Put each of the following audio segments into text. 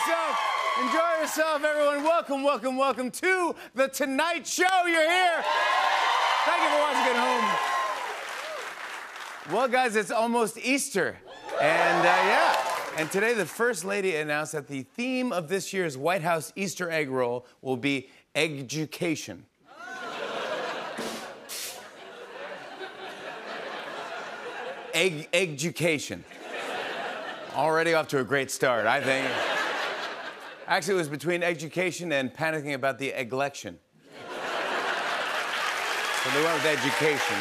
yourself. Enjoy yourself, everyone. Welcome, welcome, welcome to The Tonight Show. You're here. Thank you for watching at home. Well, guys, it's almost Easter. And today the First Lady announced that the theme of this year's White House Easter egg roll will be education. Education. Already off to a great start, I think. Actually, it was between education and panicking about the election. So they went with education.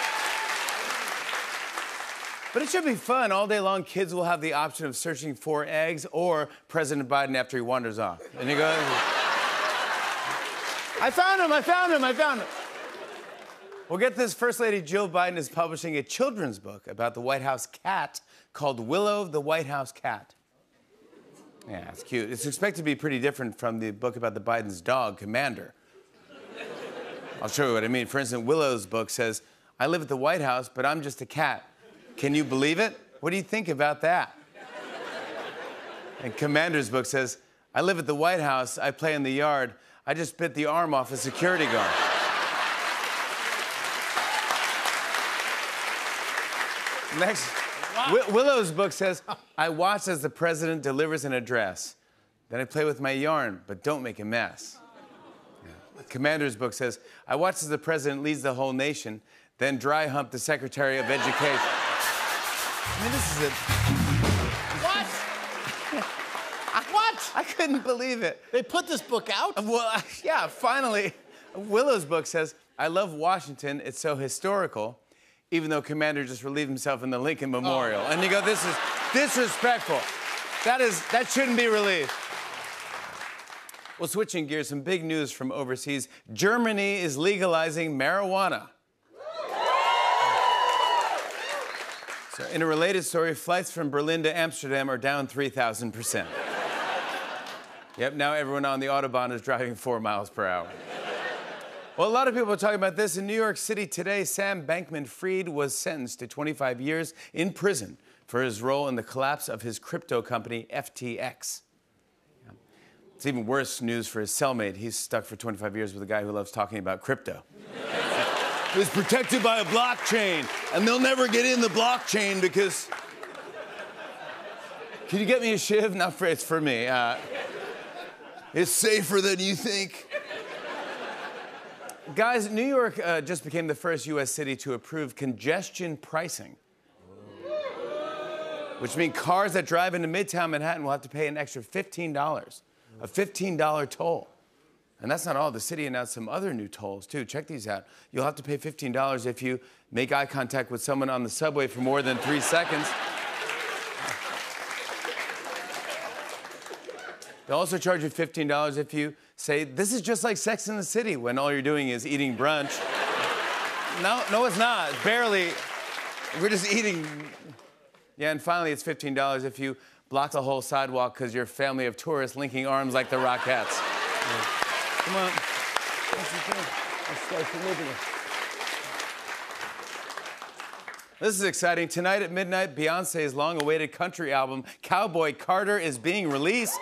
But it should be fun. All day long, kids will have the option of searching for eggs or President Biden after he wanders off. And he goes, I found him. Well, get this, First Lady Jill Biden is publishing a children's book about the White House cat called Willow the White House Cat. Yeah, it's cute. It's expected to be pretty different from the book about the Biden's dog, Commander. I'll show you what I mean. For instance, Willow's book says, I live at the White House, but I'm just a cat. Can you believe it? What do you think about that? And Commander's book says, I live at the White House, I play in the yard, I just bit the arm off a security guard. Next, Willow's book says, I watch as the president delivers an address. Then I play with my yarn, but don't make a mess. Yeah. Commander's book says, I watch as the president leads the whole nation, then dry hump the Secretary of Education. I mean, this is it. What? What? I couldn't believe it. They put this book out? Well, yeah, finally. Willow's book says, I love Washington, it's so historical, even though Commander just relieved himself in the Lincoln Memorial. And you go, this is disrespectful. That shouldn't be relieved. Well, switching gears, some big news from overseas. Germany is legalizing marijuana. So, in a related story, flights from Berlin to Amsterdam are down 3,000%. Yep, now everyone on the Autobahn is driving 4 miles per hour. Well, a lot of people are talking about this. In New York City today, Sam Bankman-Fried was sentenced to 25 years in prison for his role in the collapse of his crypto company, FTX. Yeah. It's even worse news for his cellmate. He's stuck for 25 years with a guy who loves talking about crypto. It's protected by a blockchain, and they'll never get in the blockchain because... Can you get me a shiv? Not for, it's for me. It's safer than you think. Guys, New York just became the first U.S. city to approve congestion pricing, which means cars that drive into Midtown Manhattan will have to pay an extra $15, a $15 toll. And that's not all. The city announced some other new tolls, too. Check these out. You'll have to pay $15 if you make eye contact with someone on the subway for more than 3 seconds. They'll also charge you $15 if you say, this is just like Sex in the City, when all you're doing is eating brunch. No, it's not. Barely. We're just eating. Yeah, and finally, it's $15 if you block the whole sidewalk because you're a family of tourists linking arms like the Rockettes. Yeah. Come on. This is exciting. Tonight at midnight, Beyonce's long-awaited country album, Cowboy Carter, is being released.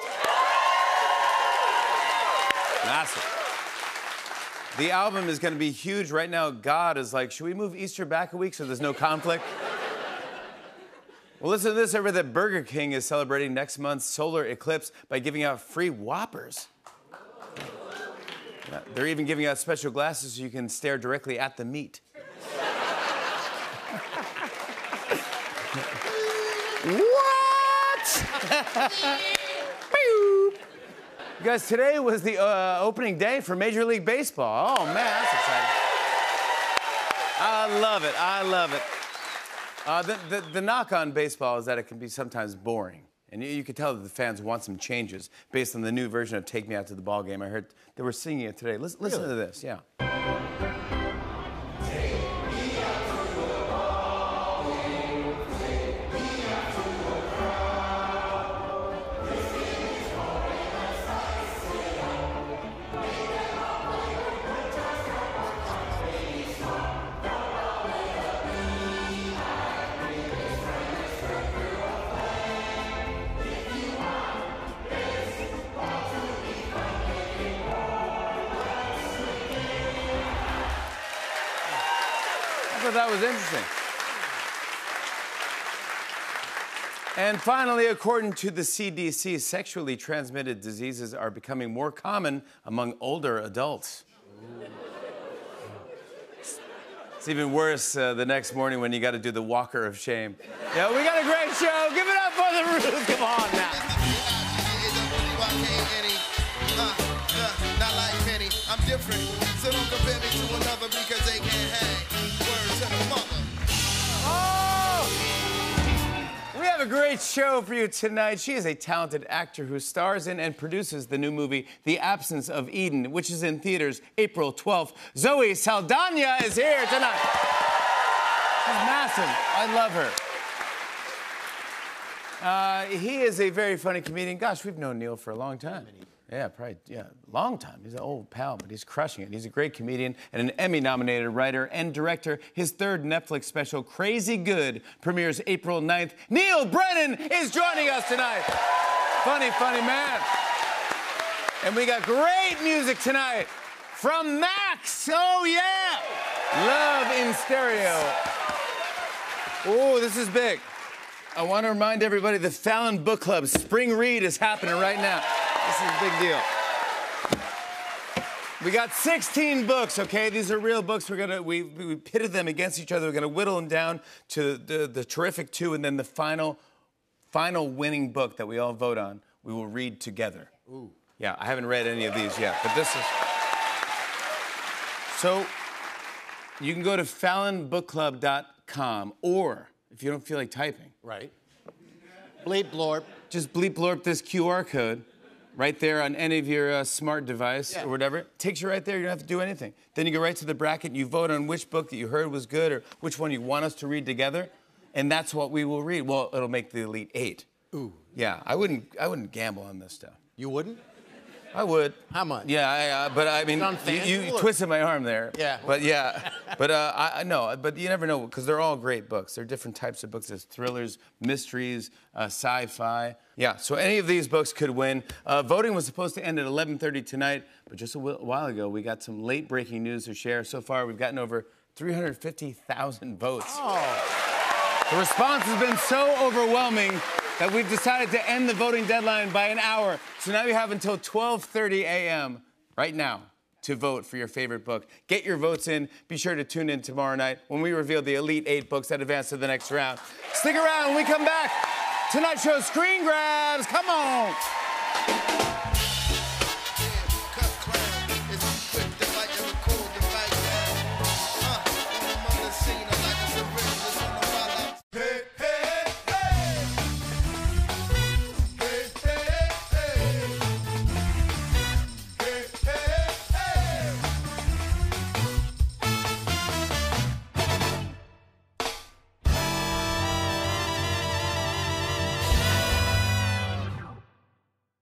Massive. The album is going to be huge. Right now, God is like, should we move Easter back a week so there's no conflict? Well, listen to this. Over that Burger King is celebrating next month's solar eclipse by giving out free Whoppers. Yeah, they're even giving out special glasses so you can stare directly at the meat. What? You guys, today was the opening day for Major League Baseball. Oh, man, that's exciting. I love it. The knock on baseball is that it can be sometimes boring. And you can tell that the fans want some changes based on the new version of Take Me Out to the Ball Game. I heard they were singing it today. Listen to this, yeah. thought that was interesting. And finally, according to the CDC, sexually transmitted diseases are becoming more common among older adults. It's even worse the next morning when you got to do the walker of shame. Yeah, we got a great show. Give it up for the Roots. Come on now. Not like Penny, I'm different. So don't compare me to another because they can't hang. Word to the mother. Oh! We have a great show for you tonight. She is a talented actor who stars in and produces the new movie, The Absence of Eden, which is in theaters April 12th. Zoe Saldana is here tonight. She's massive. I love her. He is a very funny comedian. Gosh, we've known Neil for a long time. Yeah, probably, long time. He's an old pal, but he's crushing it. He's a great comedian and an Emmy-nominated writer and director. His third Netflix special, Crazy Good, premieres April 9th. Neil Brennan is joining us tonight. Funny, funny man. And we got great music tonight from Max. Oh, yeah. Love in Stereo. Oh, this is big. I want to remind everybody the Fallon Book Club Spring Read is happening right now. This is a big deal. We got 16 books, okay? These are real books. We pitted them against each other. We're gonna whittle them down to the terrific two, and then the final winning book that we all vote on, we will read together. Ooh. Yeah, I haven't read any of these yet, but this is... So, you can go to FallonBookClub.com, or, if you don't feel like typing... Right. Bleep blorp. Just bleep blorp this QR code. Right there on any of your smart device or whatever. Takes you right there, you don't have to do anything. Then you go right to the bracket, you vote on which book that you heard was good or which one you want us to read together, and that's what we will read. Well, it'll make the Elite Eight. Ooh. Yeah, I wouldn't gamble on this stuff. You wouldn't? I would. How much? Yeah, but I mean, you twisted my arm there. Yeah. But yeah, but I know, but you never know because they're all great books. They're different types of books. There's thrillers, mysteries, sci-fi. Yeah, so any of these books could win. Voting was supposed to end at 11:30 tonight, but just a while ago we got some late breaking news to share. So far we've gotten over 350,000 votes. Oh. The response has been so overwhelming that we've decided to end the voting deadline by an hour. So now you have until 12:30 a.m. right now to vote for your favorite book. Get your votes in. Be sure to tune in tomorrow night when we reveal the Elite 8 books that advance to the next round. Stick around when we come back. Tonight's show, Screen Grabs. Come on.